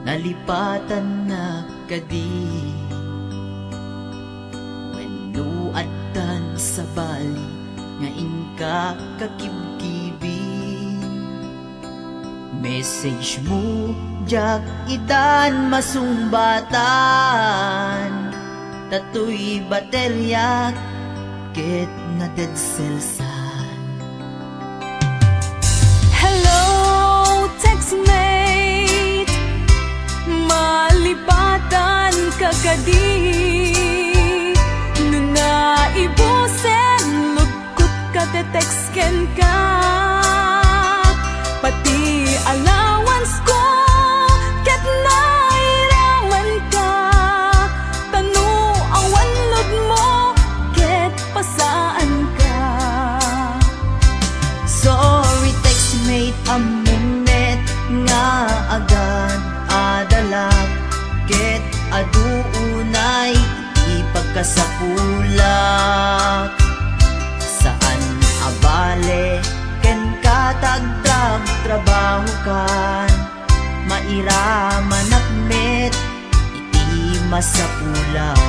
nalipatan na kadi. Wenno addan sa bali nga inka kakibkibi. Message mo jak idan masumbatan, tatoy baterya ket na dead cellsan. Hello, textmate, malipatan kagadi. Nuna ibusen, lugkot ka te-text ken ka. Pati allowance ko, ket nairawan ka. Tanu awan lod mo, ket pasaan ka. Sorry textmate, amunet nga agad adalak, ket aduunay ipagkasapulak. Saan abale ken katagdrag trabaho kan, mairaman akmet iti masapulak.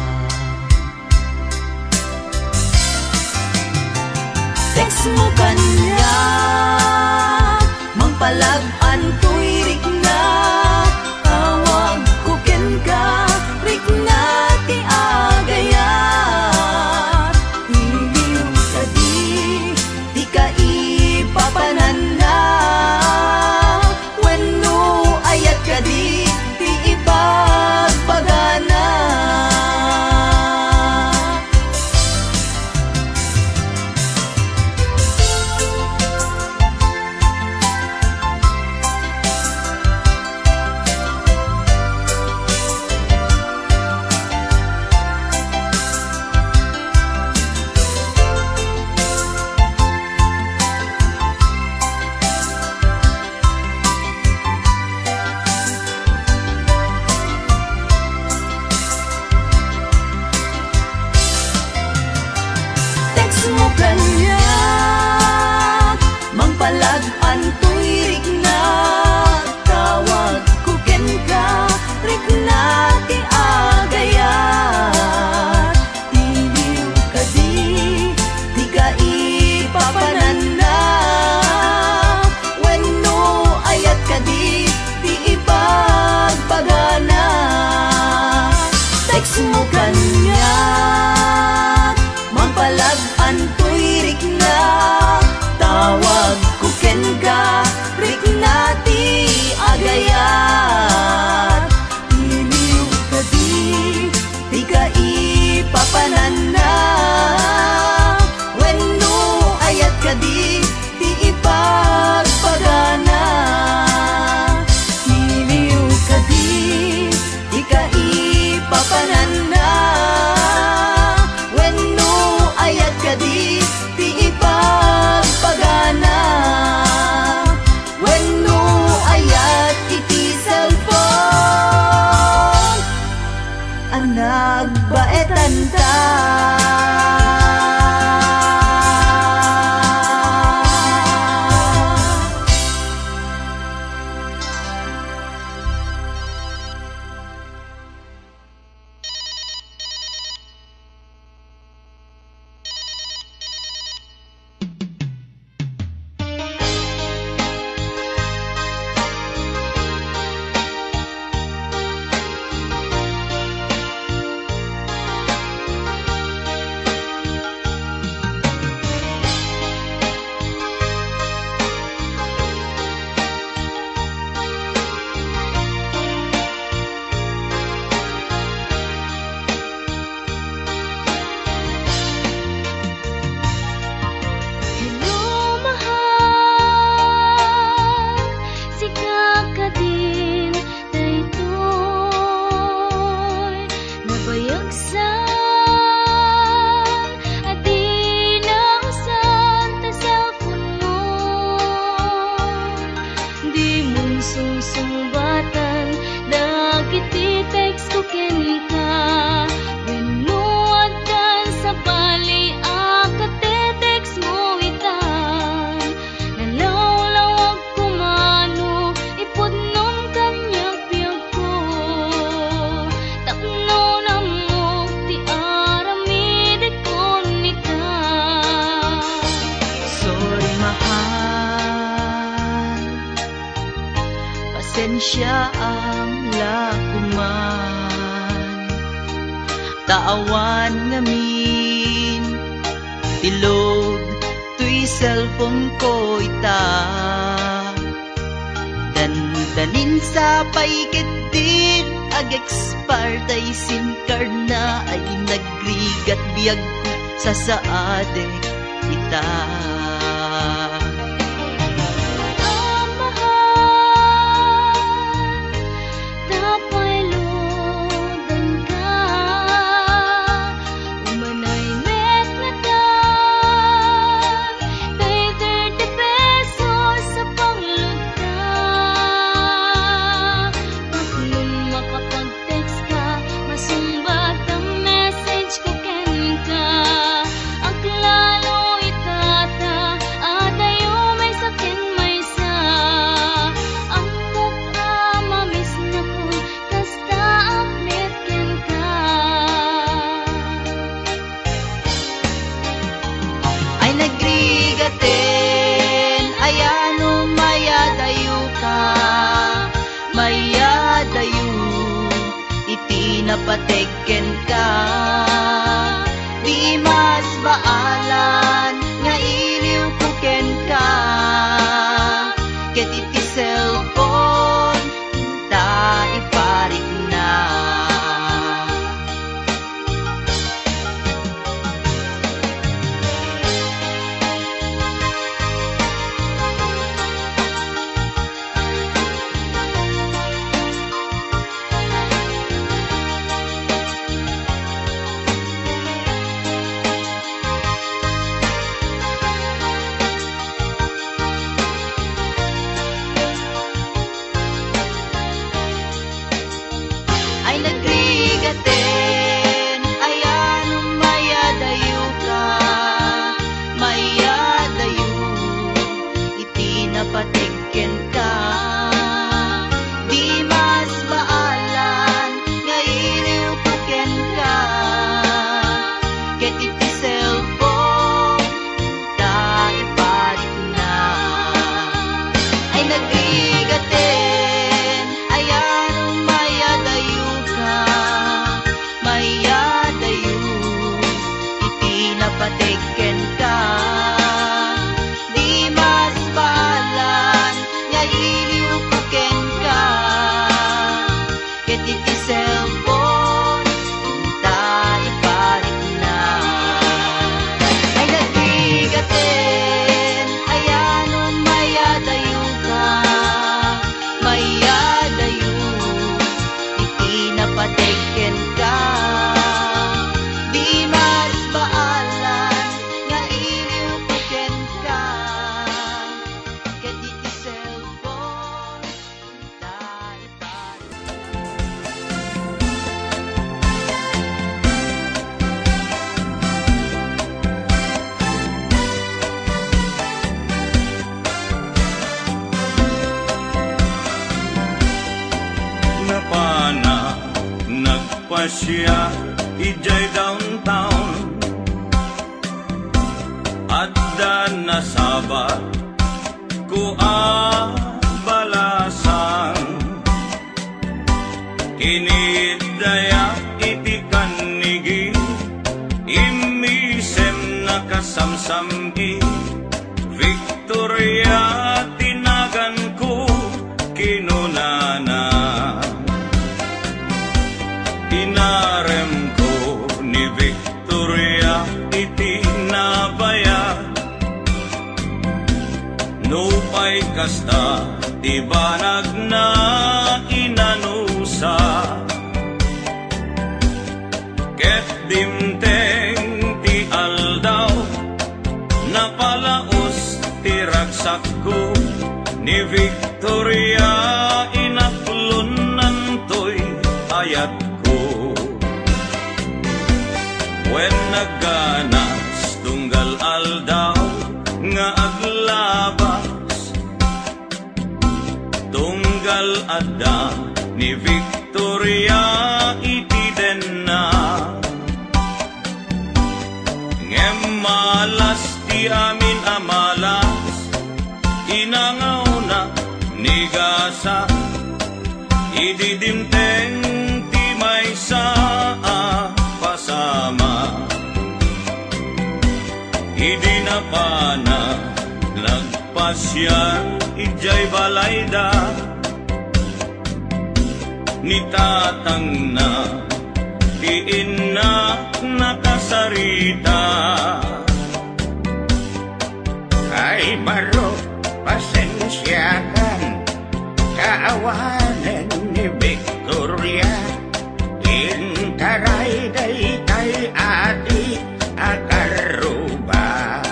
Text mo kanya, mangpalag-an ko'y rik na. Tawag ko ken ka, rik na ti agayat. Iliw ka di ka ipapanan na. Wenno ayat ka di ipagpagana. Mo kanya, mangpalag-an ko'y rik na. Tawag ko ken ka, rik na ti agayat. Iliw ka di ka ipapanan na. Wenno ayat ka di ipagpagana. Text mo kanya, mangpalag-an ko'y rik na. Tawag ko ken ka, rik na ti agayat. Iliw ka di ka ipapanan na. Wenno ayat ka di ipagpagana. Iliw ka di ka ipapanan na. Ayat ka di ipagpagana. Wenno ayat iti cellphone, ang nagbaetan ta. Nalawlawag kumano, ipod nun ka presensya ang lakuman. Taawan ngamin tilod tuy cellphone ko ita. Dandanin sa paiketin ag expired SIM card na ay nagrigat biyag ko sa saade ita. Napateken ka, di mas baalan nga iliw puken ka. Ket iti cellphone ta iparik na. Napateken ka, di mas baalan nga iliw puken ka. Ket iti cellphone ta iparik na. Ay nagrigaten, ayan mayadayo ka, mayadayo iti napateken ka. Napateken ka, di mas baalan nga iliw puken ka. Ket iti cellphone ta iparik. Napana nagpasya ijay downtown at nasabat ko balasan. Kinidaya iti kanigi imisem nakasamsamgi. Victoria tinagan ko kinunana. Inarem ko ni Victoria iti nabaya. Nupay kasta ti banag na inanusa. Ket dimteng ti aldaw napalaos ti ragsak ko ni Victoria. Inaklon nantoy ayat wen nagganas tunggal aldaw nga aglabas. Tunggal adda ni Victoria iti denna. Ngem malas ti amin amalas inangaw na ni gasa ididimteng ti may saa pasama. Idi na pana nagpasya ijay balayda, ni tatang na tiin na nakasarita. Ay baro, pasensyakan, kaawanan ni Victoria. Intaray day tay adi akaruba.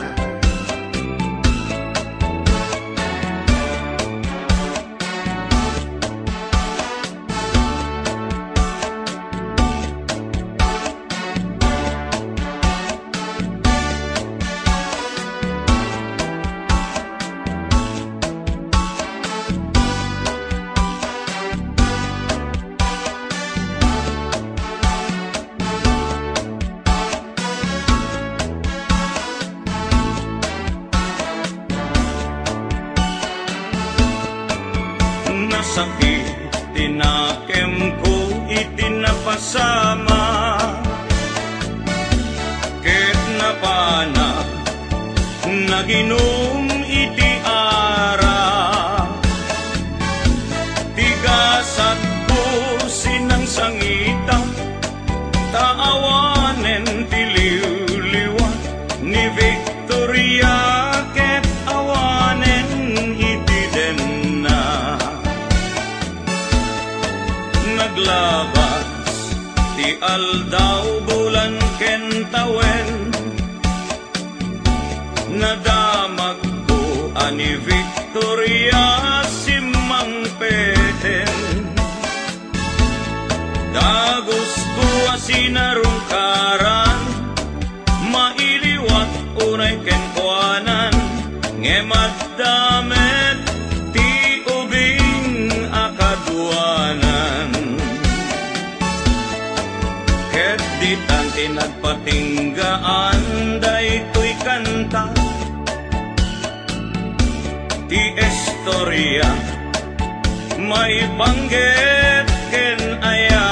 Sakit tinakem ko itinapasama, ket napana naginom iti ara. Tigasat ko sinang sangita, taawanen tiliw-liwa ni Victoria, ket awanen iti den na. Naglabas ti aldaw bulan kentawen, nadamag ko ani Victoria simang peten. Dagos ko asinarungkaran, mailiwat unay kenkwanan, ngemaddamet ti ubing akaduanan. Ket ditan tinagpatinggaan daytoy kanta, ti istorya may banggit ken aya.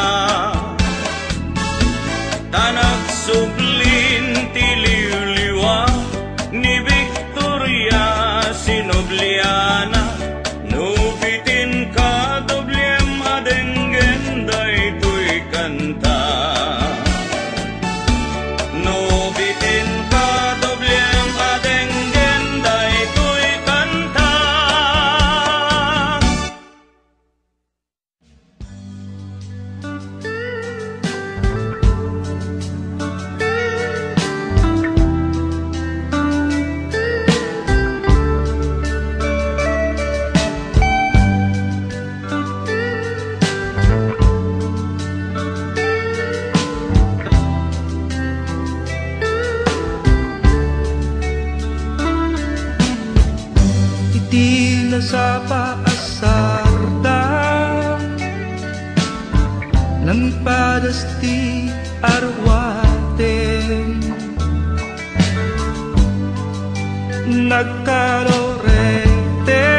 Tanag sublin ti liwliwa ni Victoria Sinobliana, nubitin ka doblem adenggen daytoy kanta. Nubitin ka doblem adenggen daytoy kanta. Itila sa paasarda ng padasti arwaten, nagkalorete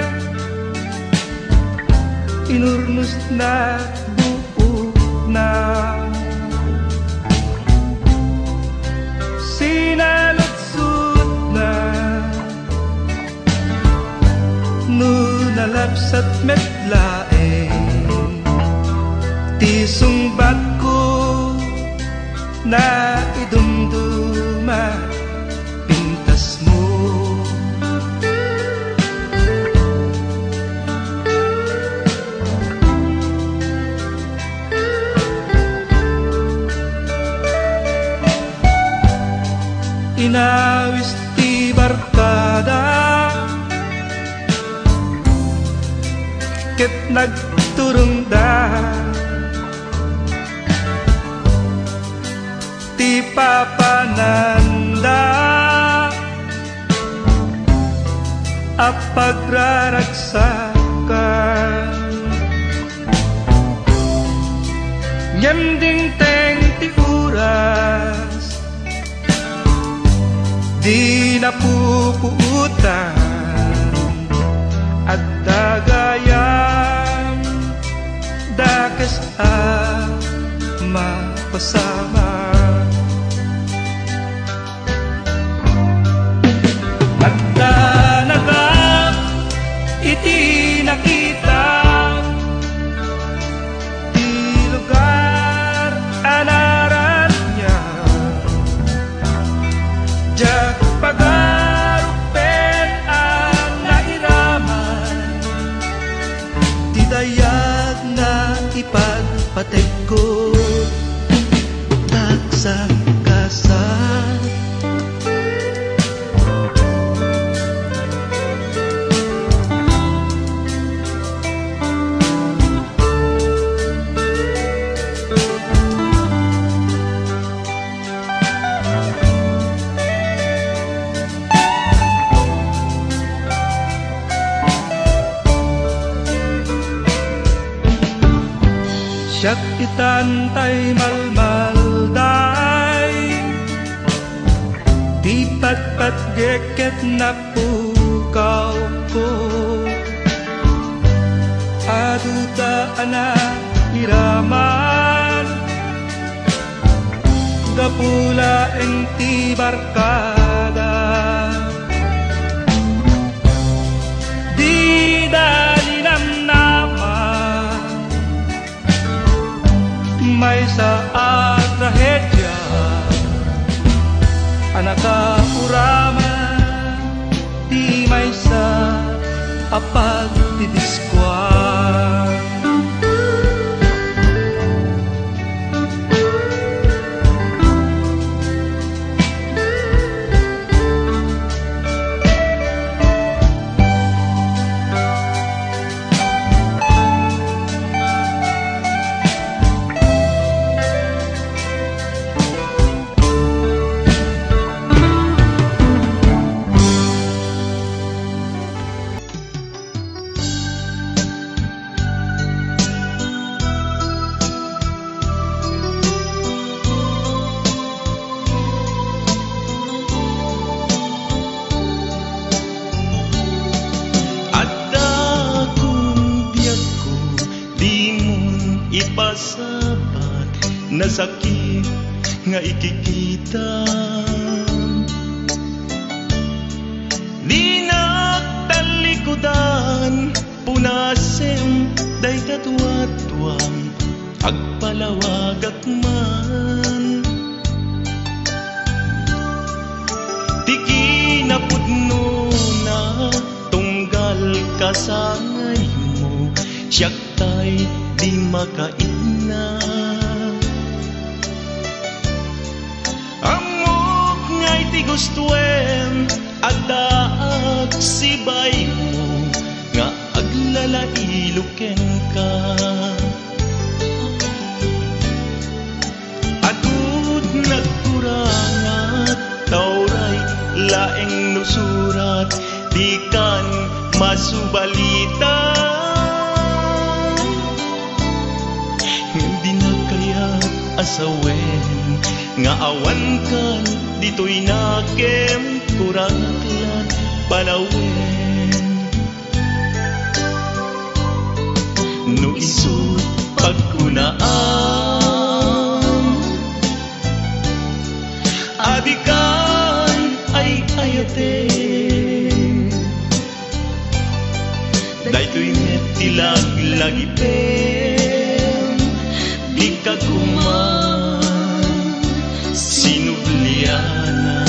inurnos na buo na, sinalutsut na nunalapsat metlaeng, ti sungbat ko na idumduma pintas mo. Inawis ti barkada, ket nagturungda, ti papananda apagraragsakan, nyanding teng ti uras di napupuutan, at dagayam kayat na ipagpatay ko taksang kasal. Siyak itantay malmalday, di patpatgeket na pukaw ko. Adutaan na iraman, gapula eng ti barkada. Di dalinam naman may saat trahedya, anaka uraman, di may sa apag didiskwar. Ipasapat na sakit nga ikikita, di nagtalikudan punasen day katwatwang agpalawagak man. Tiki na pudno na tunggal kasangay mo, siyak tay di makaina. Amok ngay ti gustuem agdaag sibay mo, nga aglalailuken ka. Agud nagkurangat tauray laeng nusurat, di kan masubalita. Asawen nga awan kan dito'y nakem kuranglan panawen. No isut pagkunaan adikan ay ayate, dayto'y netilag lagipen di kaguman sinubliana.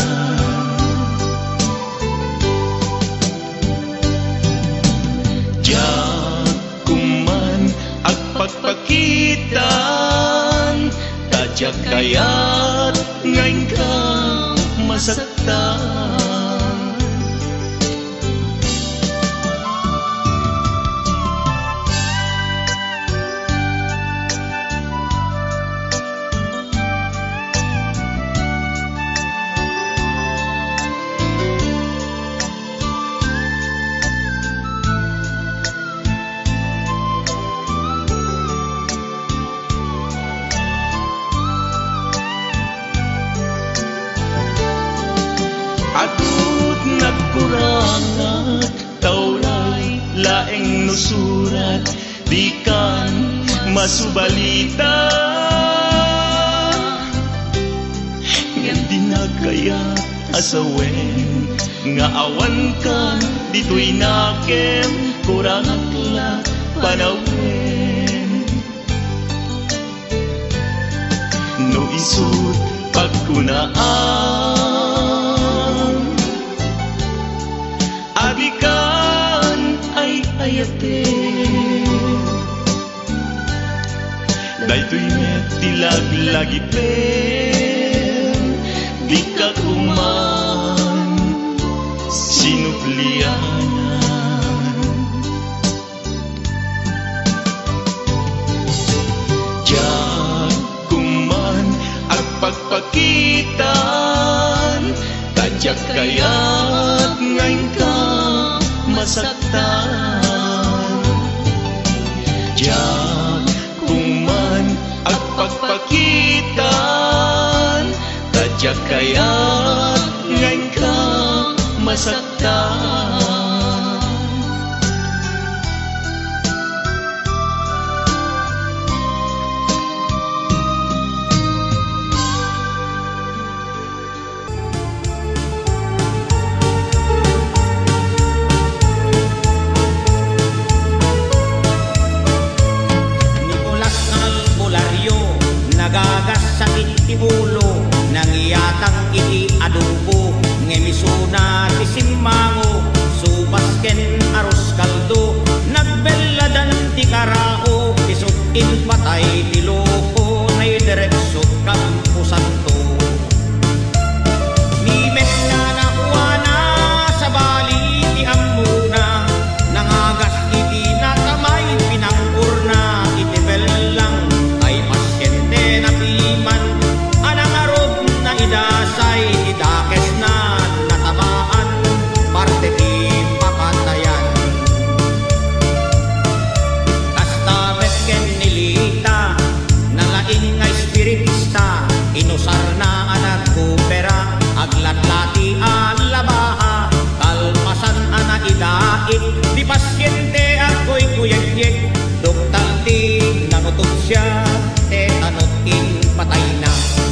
Diyak kuman agpagpakitan, tadyak kayat ngayon ka masaktan. Agud nagkurangat tauray laeng nusurat, di kan masubalita. Ngayon di nagkaya asawen nga awan kan dito'y nakem kurangat la panawen. No isut pagkunaan adikan ay ayate, daytoy met tilaglagi pen di ka kuman sinuplianan. Diyan kuman agpagpakitan tadyak kaya't ngayon ka masaktan. Diyan kuman agpagpakitan tadyak kaya't ngayon ka masaktan. Nagagasakit ti ulo, nangyatang iti adobo, ngemisuna ti simmango, subasken aros kaldo, nagbeladan ti karao, isutin patay ti loko, nay direksot kampusan to. Nimet na nakuha na sa bali ti amuna, nangagas iti natamay pinangurna, iti belang napiman, anang arod na idasay, idakes na natamaan, parte ti papatayan. Kasta metken nilita, nalaing nga espiritista, inusar na anagkupera, aglatlati alabaha, kalpasan ana idait, di pasyente ako'y kuyag-yeg, doktal ti nangutok siya, tanotin patay na.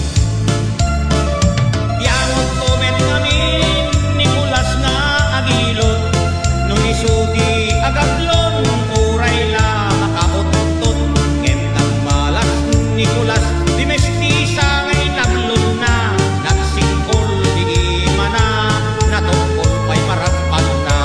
Yangot tumen ngamin Nicolas nga agilot, nung isudi agaglon uray la makaotot, ngentang malas Nicolas di mestisa ngay naglon na, nagsingkol di imana, natungkol pa'y maragpan na.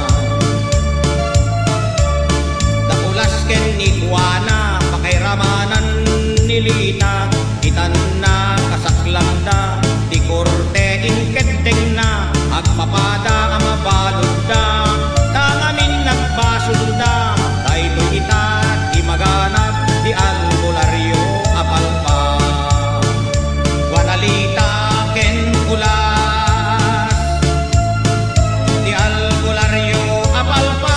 Dakulas ken ni Juana pakairamanan nilita, itan na kasaklang da, di korte inketeng na, agpapada ang mabalod da, tangamin nagbasol da, dayto ita di maganap, di albularyo apalpa. Wanalita ken ulas, di albularyo apalpa.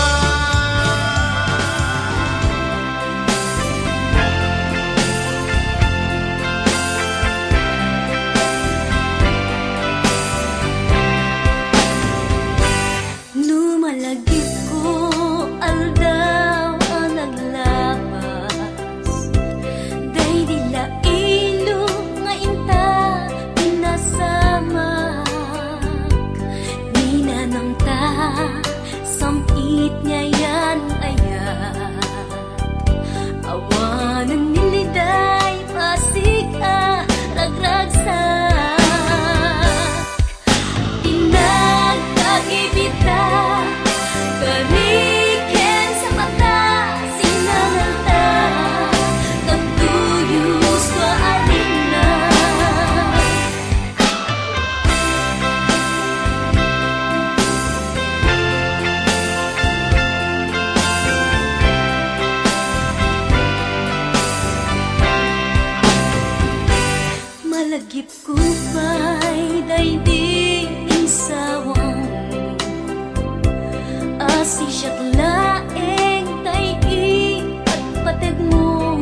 Lumalagip ko aldaw ang naglabas, day dila ilo nga inta pinasamak, ninanang ta sampit ngayon ayat, awanan niliday pasig ragragsak. Inagkagibita kariken sa mata, sinangalta nagtuyos ka alina. Malagip ko pa'y daydi insawang, asi siya't laeng tay at patag mo,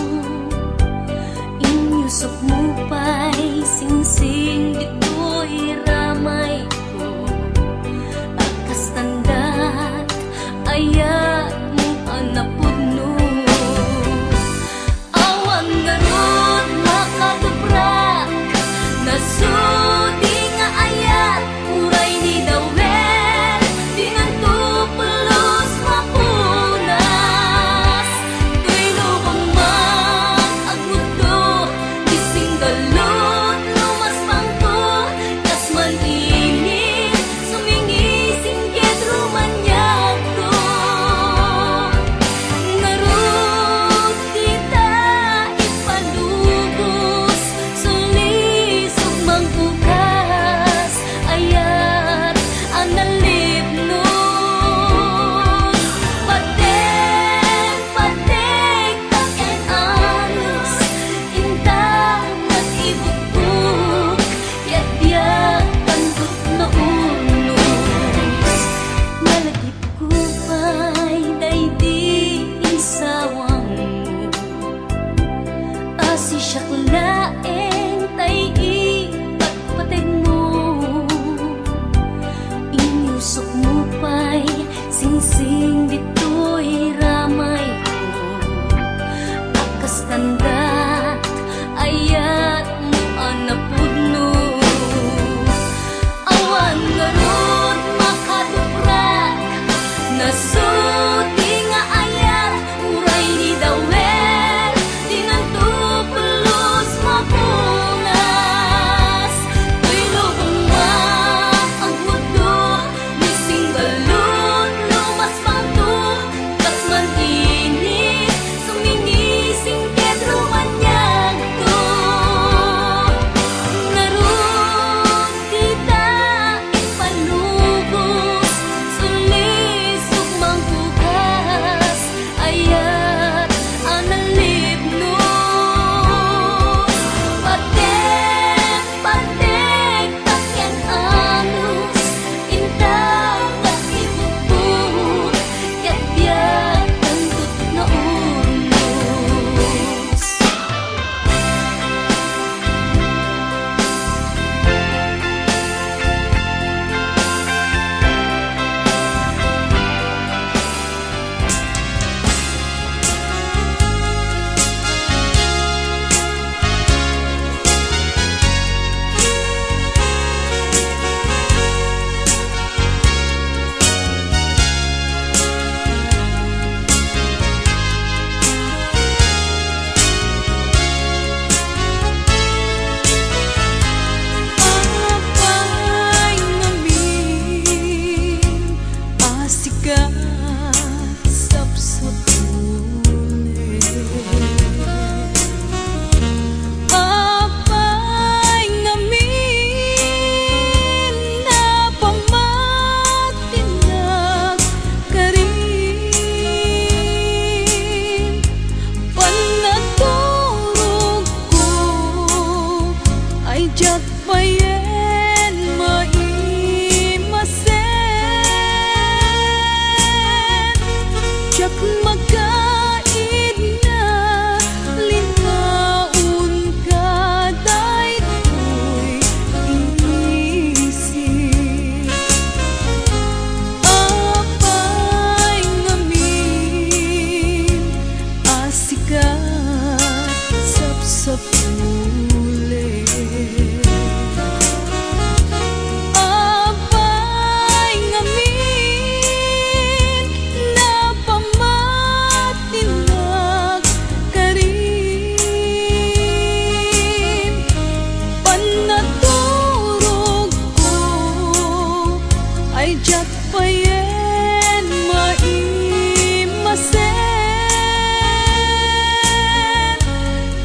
inyusok mo pa'y singsing dito'y ramay ko, akas tandat ayat mo anapod no. Awan garod makatuprak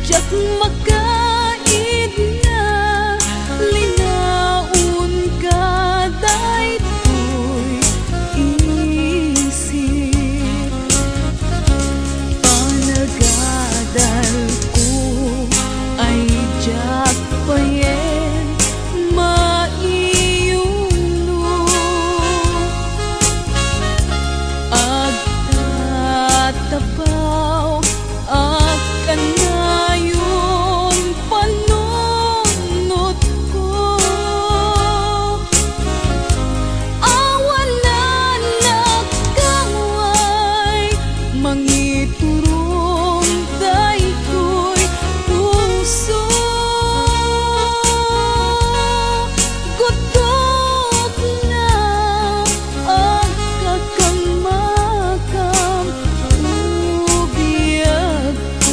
jak makaid na linaon ka daytoy isip panagadal ko ay jak payen maiyuno agtatapaw akan ngayon panunod ko awalan nagkaway mangiturong daytoy puso gutok na ang kakamakam ubiyag ko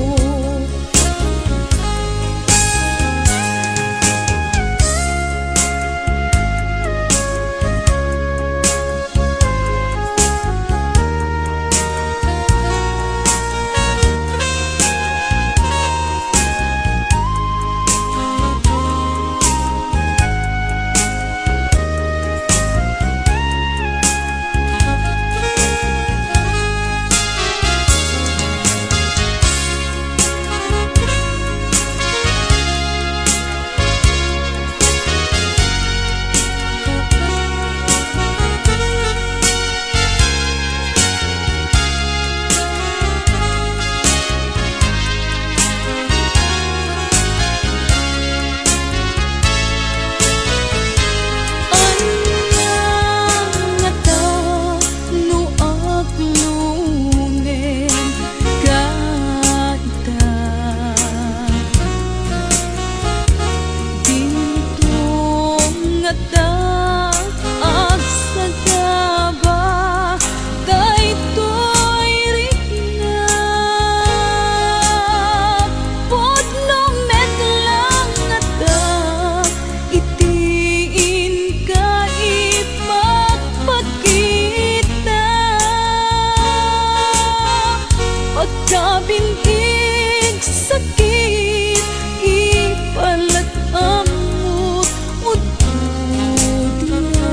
pagkabintig sakit ipalat amot udod na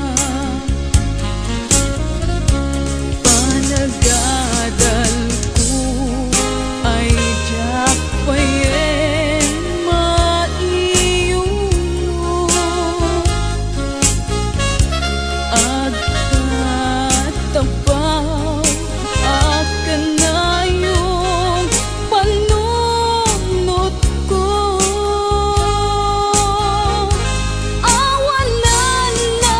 panagadal ko ay jak payen maiyuno agtatapaw akan ngayong panunod ko awalan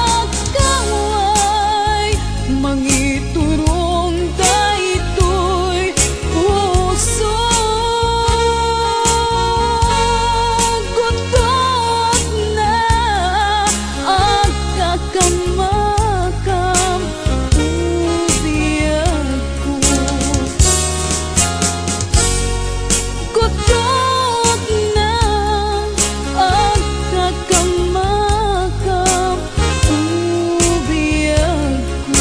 nagkaway mangiturong daytoy puso gutok na ang kakamakam ubiyag ko gutok na ang kakamakam ubiyag ko.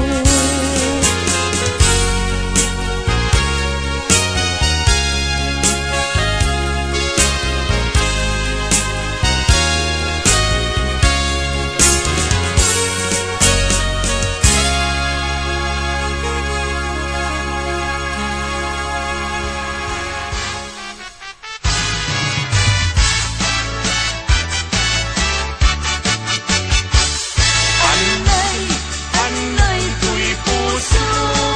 Anay, anay tuy puso.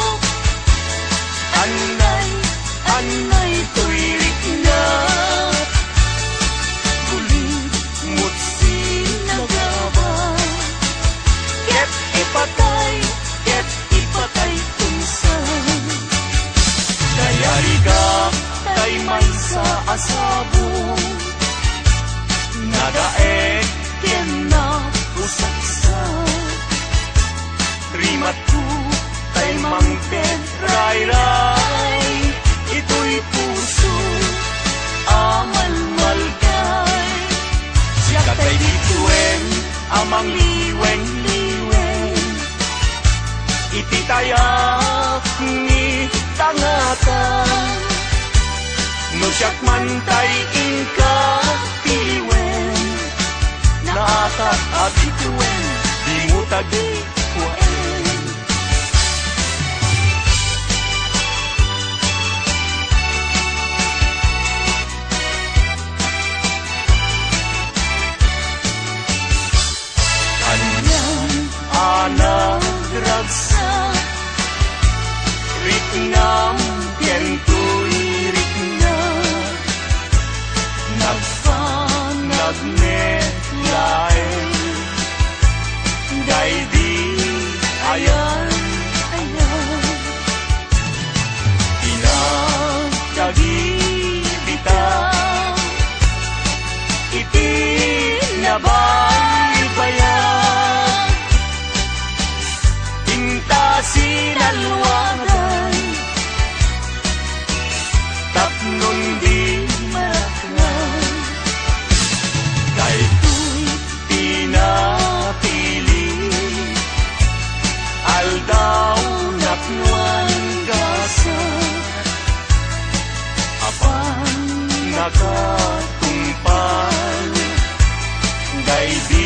Anay, anay tuy rikna. Guling mutsi nagaba. Ket ipatay unsan. Kaya riga tay may sa asabong. Nagaek ken na usaksa. Rimat ko tay mangpen ray-ray. Ito'y puso amal malgay. Siya kay dituen amang liweng-liweng. Ititayak ni tangatan. No siyak man tay inka piliwen, naakat abituwen, di mo tagi kuwaen. Kanyang anak ragsa, riknam piento'y rikna, nagnet-laeng, day di ayan, pinagdagi bitaw, itinabay bayan, intasin alwagan, tapnon di maraknan, kahito'y pinapili, aldaw naknuan gasa, apan nakatumpal, day di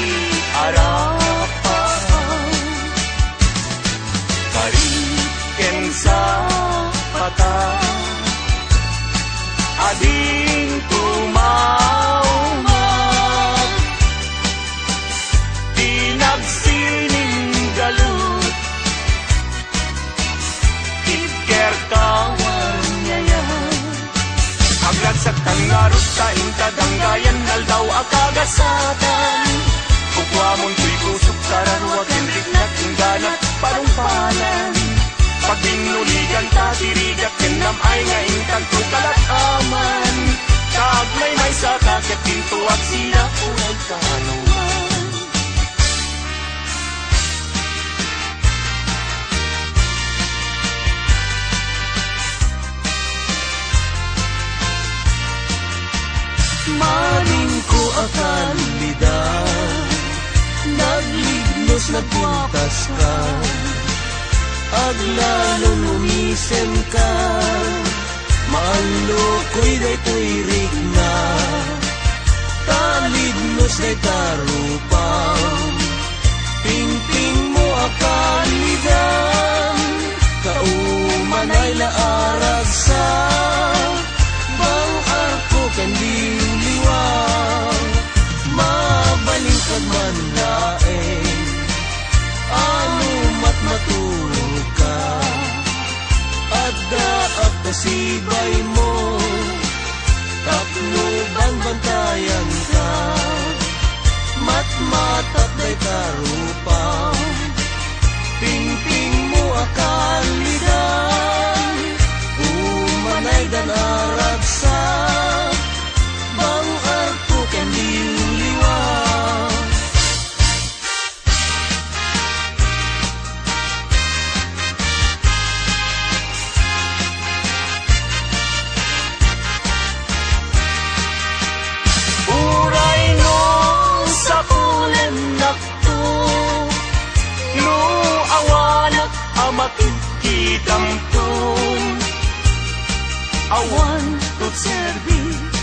arapan, kariken sa mata, ading tumawag, tinagsining galut, itker kawan niyayan, agad sa tangarot sa intadanggayan, naldaw akagasatan, kukwamon tuy kusok sararuag, enrik na tingganat, parumpalan, pag binuligan tatirigat, kenam ay nga intag tukalat aman, kaagmay may sa kakit pintuak sila kulay kanuman. Maling ko akal lidan, naglignos nagpintas ka, aglalong lumisem ka, malukoy day tuirik na, talidnos day tarupaw, pingping mo akalidan, kauman ay laarag sa, bang ako kandiw liwaw, mabalingkad man laeng, ano matulog ka, adda at kasibay mo, tapno bang bantayan ka, matmatat day tarupaw, pingping mo akalidan, umanay dan aragsa, bang ako kaniliwaw. Makikidamtong awan to serbi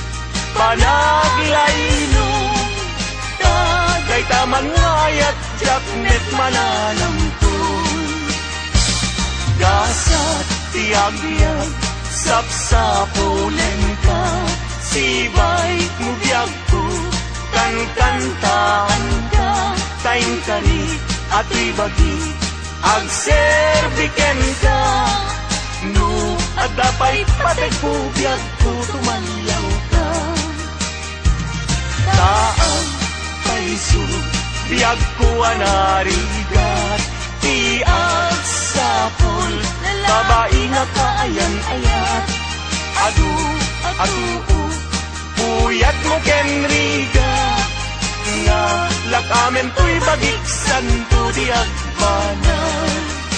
panaglainong tagay taman ngayat jaknet mananamtong gasat tiag-biag sapsapulen ka sibay mubiyag ko kankantaan ka taing kari at ibagi agserbiken ka, no at dapat patay bubiyag ko tumanyaw ka. Taang paiso, biyag ko anarigat, tiag sapol, babae nga kaayan-ayat, adu, puyat mo kenriga, nga lakamen to'y bagiksan to diag banal.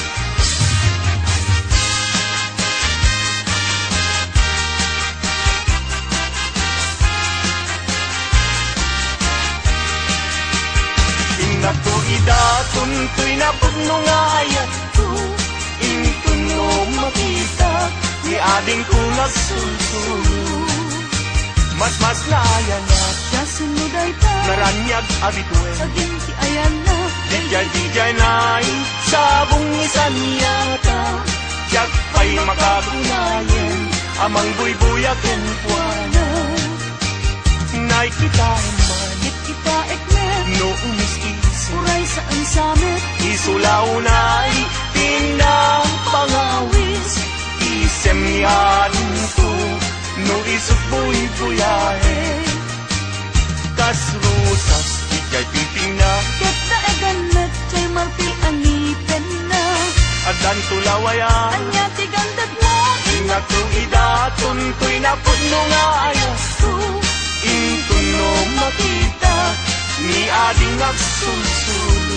Inato idaton to'y napudno nga ayat ko, intuno makita, ni ading ko nagsulsulo. Mas naayan na Kasunuday ta naranyag abituen. Paginti ayan na Dijay na'y sabong isan yata. Diyak pa'y makagunayan amang buybuyaken puana. Nay kita man Kit kita ekmet no umis-isip. Uray saan samit Isulaw na'y tinang pangawis. Isem yan ko no isukboy buyahe. Kas rusas dijay pimping na Ket na eganet Chay marti angipen na adan tulawayan. Anya tigandat mo Ingat ko idaton ko'y napuno nga ayas ko. Intun no makita ni ading nagsulsulo.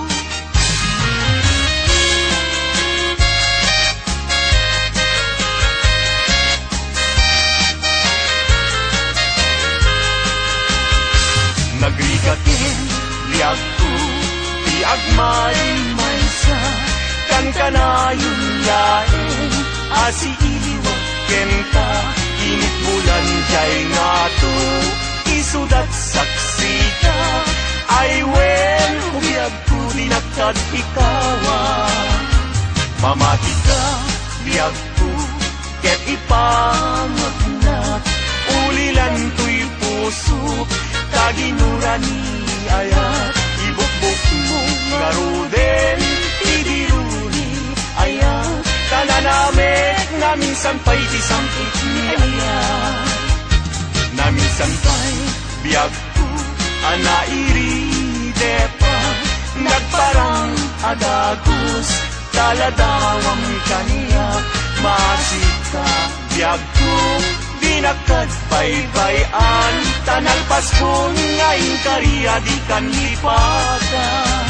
Nagrigatin liag ko tiag may maysa. Kan kanayong yaeng asi iliwag kenta. Init bulan jay nga to isudat saksita. Ay wen humiyag ko dinagkad ikawa. Mamati ka liag ko ket ipangagnat. Ulilan to'y puso kaginuran ni ayat. Ibukbuk mo nga ruden idiruni ayat. Kananamek na minsan pa'y disangkit ni ayat. Na minsan pa'y biyag ko anairi depa. Nagparang adagos taladawang kaniya. Masika biyag ko dinagkad baybayan. Tanalpas ko ngayon kariya di kan lipatan.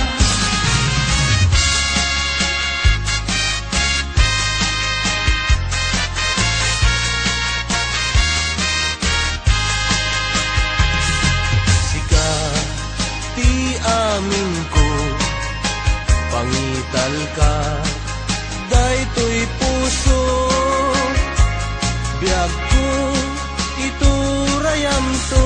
Sika ti amin ko pangital ka daytoy puso. Biag ko iturayam to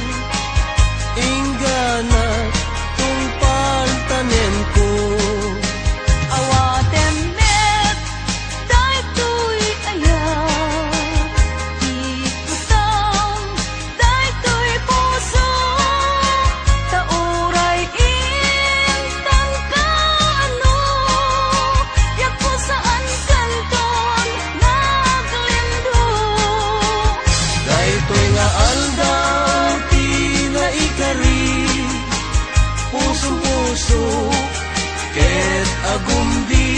inggana tungpal tanen ko. Awatem met Daytoy ayan Ikutang Daytoy puso Tauray intang kaano Yak ko saan kanton naglindo. Daytoy nga aldaw ti naikari. Puso-puso ket agumdi.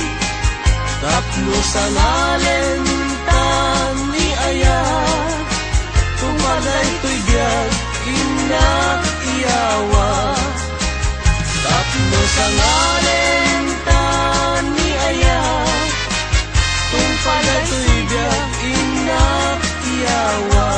Tapno sa ngalen tan ni ayat. Tumaday to'y biyag inak iyawa. Tapno sa ngalen tan ni ayat. Tumaday to'y biyag inak iyawa.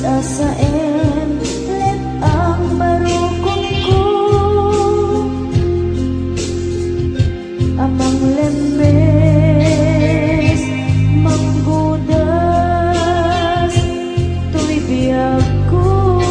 Sasaen let ang barukong ko amang lemes manggudas tuy biyag ko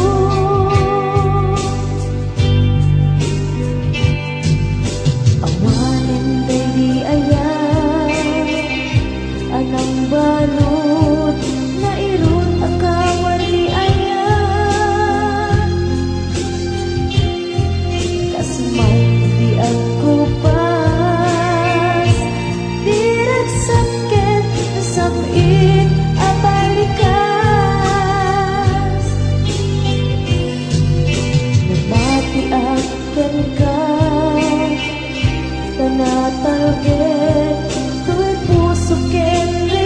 awanin day di ayan anang balot na irun akawar di ayan kasmay di ako pas direk sakit samin abalikas nabati akan ka tanatalget tuwid puso ken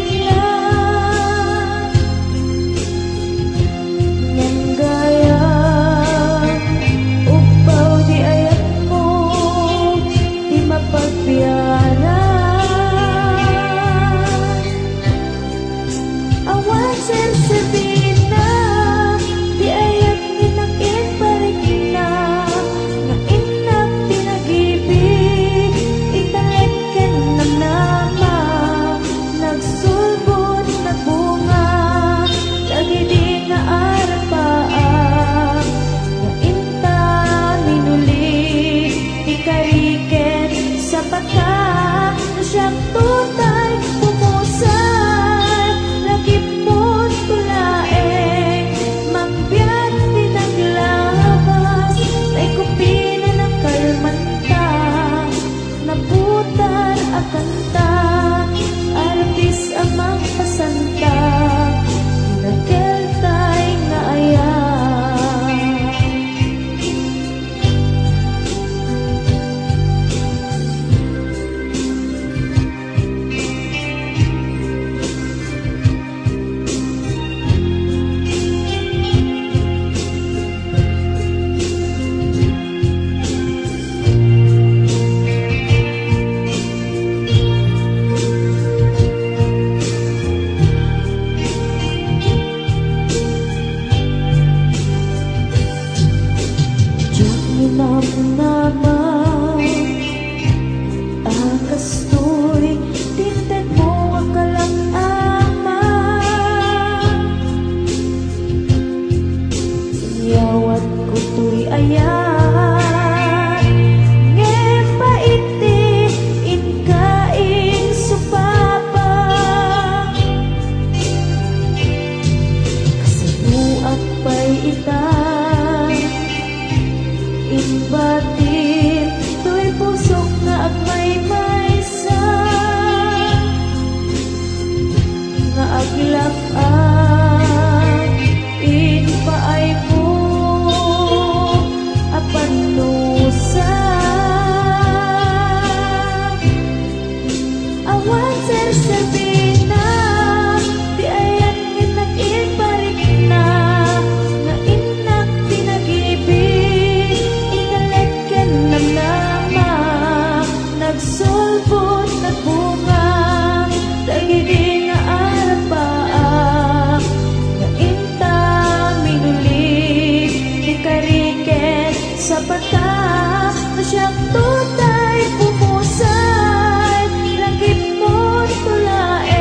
siyang tutay pumusay langit mo't tulae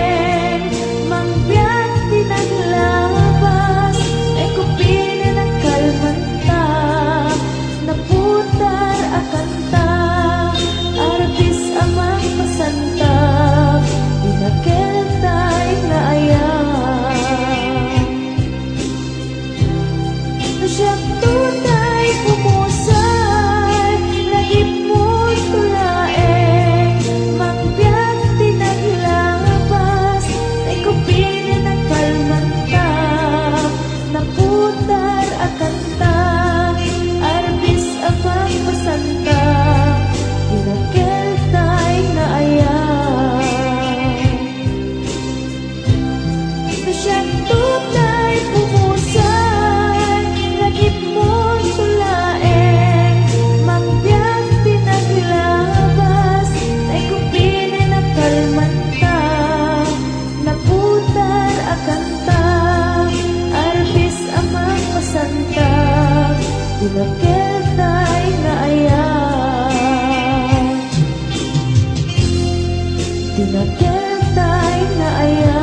Dinaketay na aya,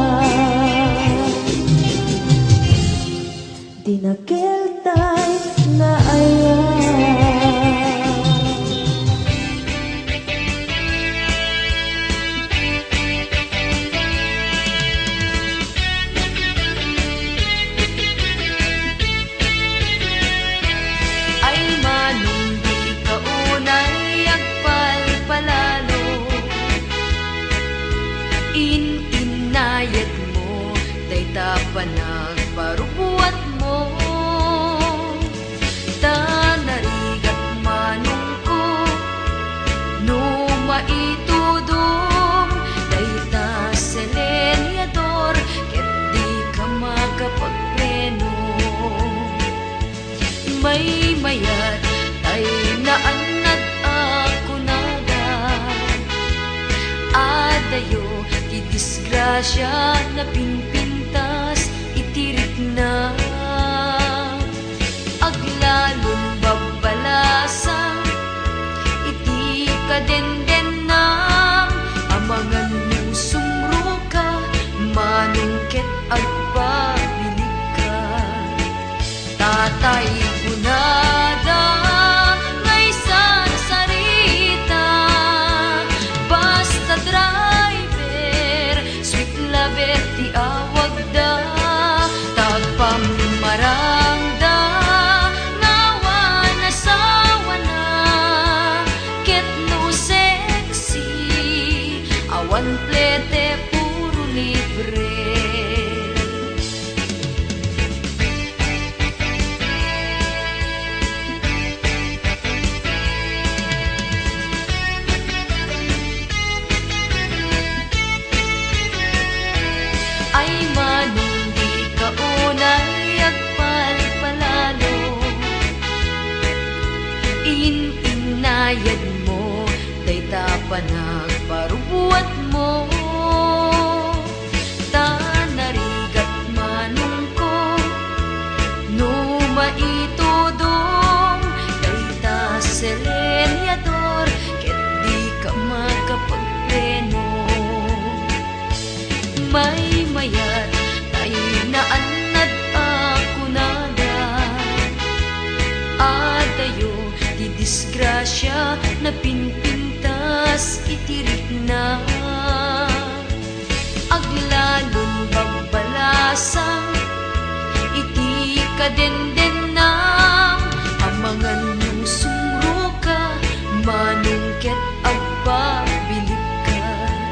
dinaketay na aya. Ay manong di kaunay agpalpalalo, inayad mo day tapanag parubuat mo, tanarigat manong ko no maitudong day ta selenyador ket di ka makapagpreno. May mayat ay naanad ako nada, adayo ti disgrasya na pinpintas itirik na, aglalon babalasa iti kadenden na, amangan mo sumro ka manungket agpabilik ka. Tatay kunada ngay sarita, basta driver sweet lover ti awag da, tagpamarangda nawan asawa na, ket no sexy awan plete puro libre. Ay manong di kaunay agpalpalalo, inayad mo day tapanag parubuat mo, tanarigat manong ko no maitudong day ta selenyador ket di ka makapagpreno. May mayat ay naanad ako nada, adayo di disgrasya na pinpintas itirik na, aglalon babalasang iti kadenden na, amangan mo sumro ka manungket agpabilik ka.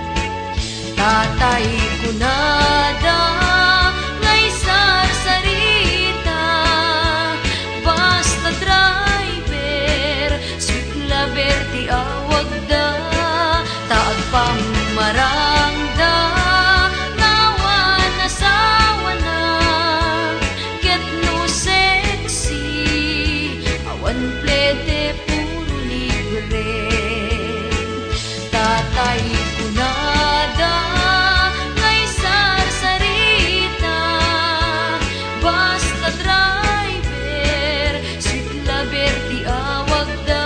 Tatay kunada ngay sarita, basta driver sweet lover ti awag da, taagpamarangda nawan asawa na, ket no sexy awan plete puro libre. Tatay kunada ngay sarita, basta driver sweet lover ti awag da,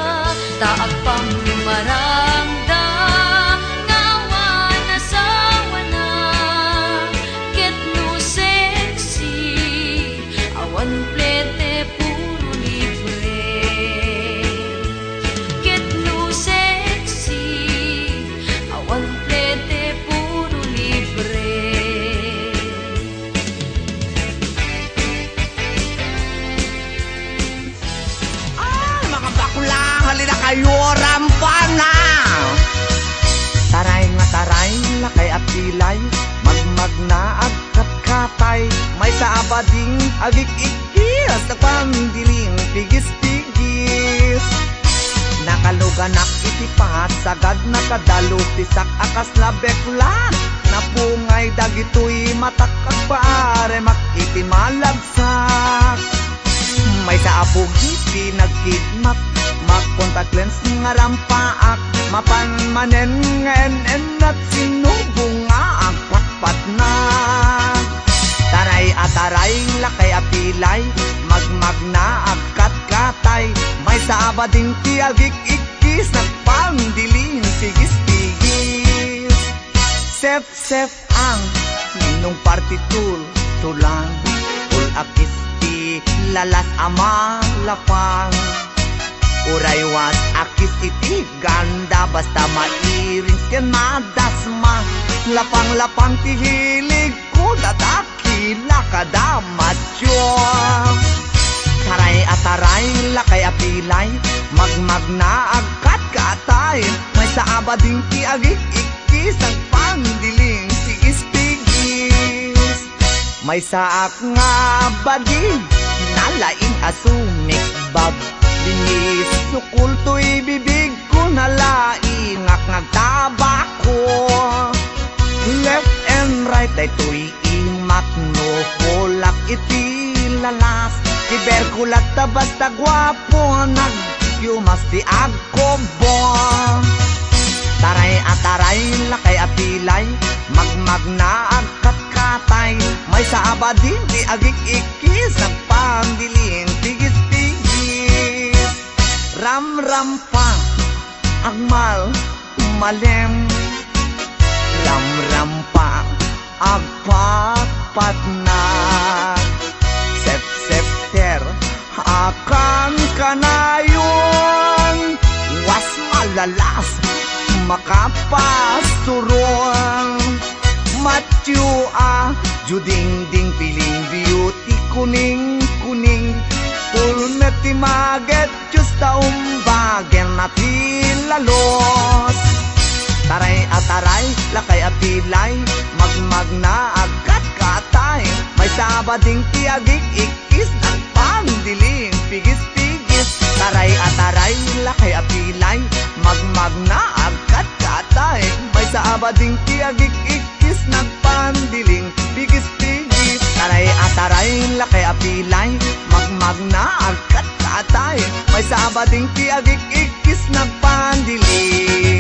taagpamarangda nawan asawa na, ket no sexy awan plete puro libre. Ket no sexy awan plete puro libre. Mga bakla, halina kayo, rampana! Taray nga taray, lakay at pilay, magmag na agkat-katay, may sa abading agik-ikis, nagpandiling pigis-pigis. Nakaluganak iti pasagad, nakadalo tisak akas na bekla, napungay dagitoy matakag paare makiti malagsak. May sa apugi pinagkidmak, magkontact lens nga rampaak, mapanmanen ngenen at sinubong nga agpatpat na. Taray ataray lakay apilay, magmag na agkat-katay, may sa abading ti agik-ikis, nagpangdiling sigis-tigis. Sep ang ninong partitul tulang ul akis ti lalas ama lapang uraywas akis iti ganda basta mairing ken madasma lapang-lapang ti hilig ko dadakila kada macho taray ataray lakay apilay magmag na agkat katay may sa abading ti agik ikis ang pandiling tigis-tigis may saak nga badi nalaing asunik bag binis sukul to'y bibig ko nalaing ngagtabako left and right ay to'y imak no kolak iti lalas kiberkulat ta basta gwapo nagyumas ti agkobo taray ataray lakay apilay magmag na agkat-katay may sa abadin ti agik ikis ang pandilin tigis-tigis ram-ram pa agmal malem ram-ram pa agpat-pat na sep-septer akan kanayon was malalas makapasturon matyua juding-ding piling beauty kuning-kuning pulmet ti maget justa umbagen nati lalos taray ataray lakay apilay magmag na agkat katay may sabading ti agik ikis ng pandiling pigis-pigis taray ataray lakay apilay magmag na agkat katay may sabading ti agik ikis ng pandiling pigis-pigis taray ataray lakay apilay magmag na agkat katay may sabading ti agik ikis ng pandiling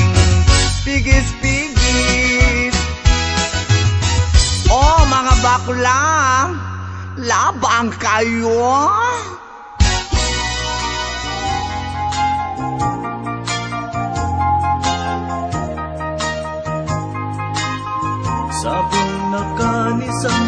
pigis-pigis. Oh mga bakla, labang kayo. Sabong nakanisang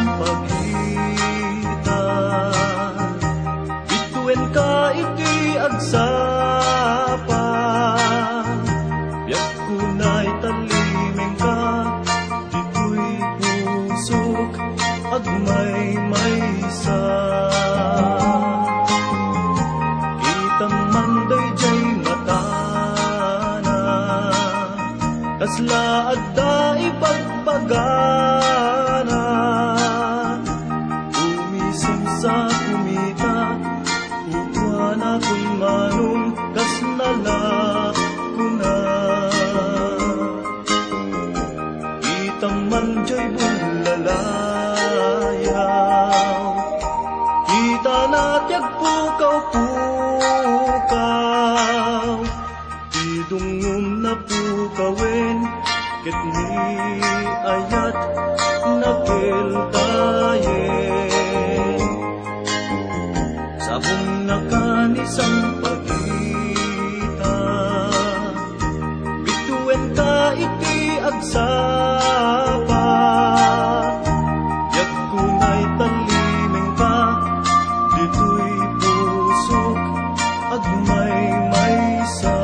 pagitan bituin ka iti agsapa biyak kunay talimeng ka dito'y pusok agmay-maysa kitang manday jay matana kasla adda ipagbagana umisim sa kumita upuan akong manong kasnala kuna kitang manjay bulalayaw kita natyag pukaw-pukaw idungum na pukawin ket ni ayat nakiltayen sabong nakanisang pagita bituin ka iti agsapa yak kunay talimeng ka dito'y pusok agmay-maysa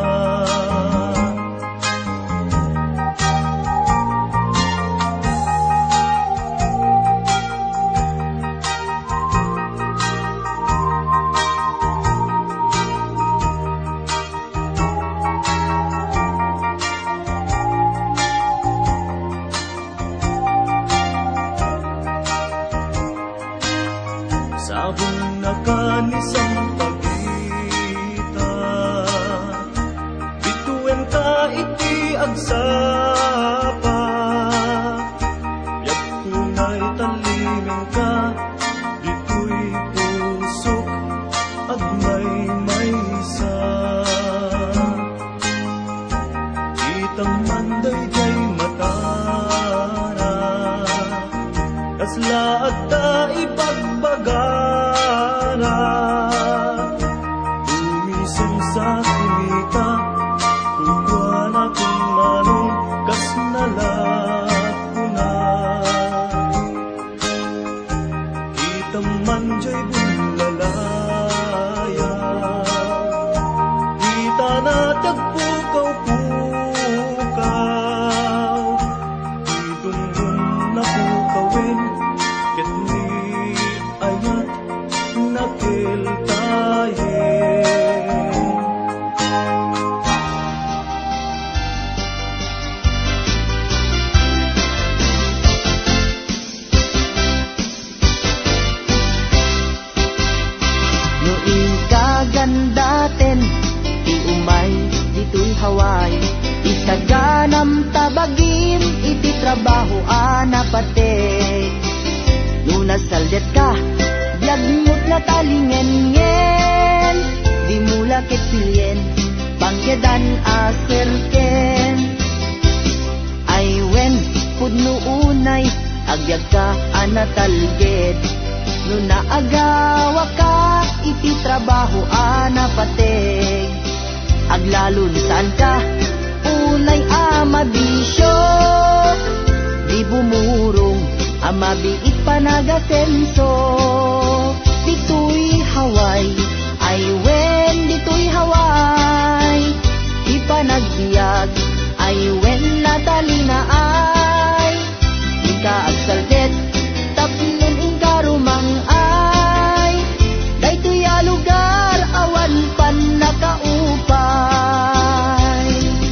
sabong nakanisang pagita bituin ka iti agsapa yak kunay talimeng ka dito'y pusok agmay-maysa kitang manday jay matana kasla adda ipagbagana umisim sa kumita kukuan akong manong kasnala kuna tabagin iti trabaho anapatek. Lunas saldet ka, biagmut na talingen-ngen, di mula ketpilyen, panggedan aserken. Ay wen, pudno unay, agbyag ka anatalged. No naagawa ka, iti trabaho anapatek. Aglalon saan ka, unay amabisyo, di bumurong, amabiit panagasenso. Dito'y Hawaii, ay wen dito'y Hawaii, di panagbiag, ay wen natalina ay. Ika agsaldet, tapnon inka rumang ay, dayto'y a lugar awan pan nakaupay.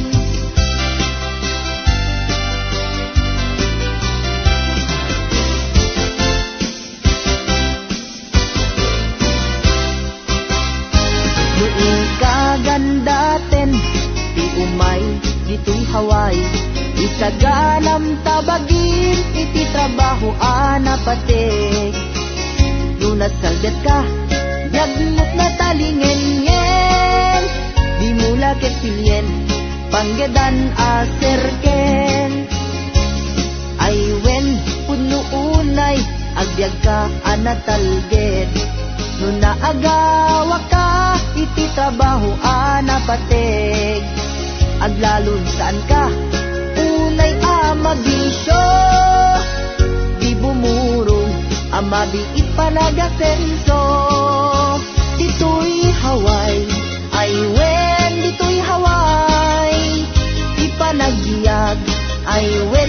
Noong kagandaten, di umay dito'y Hawaii, isaganam tabagin iti trabaho anapatek. Lunas saldet ka, biagmut na talingen-ngen, di mula ketpilyen, panggedan aserken. Ay wen, pudno unay, agbyag ka anatalged. No naagawa ka, iti trabaho anapatek. Aglalon saan ka, unay amabisyo, di bumurong, amabiit panagasenso. Dito'y Hawaii, ay wen dito'y Hawaii, di panagbiag, ay wen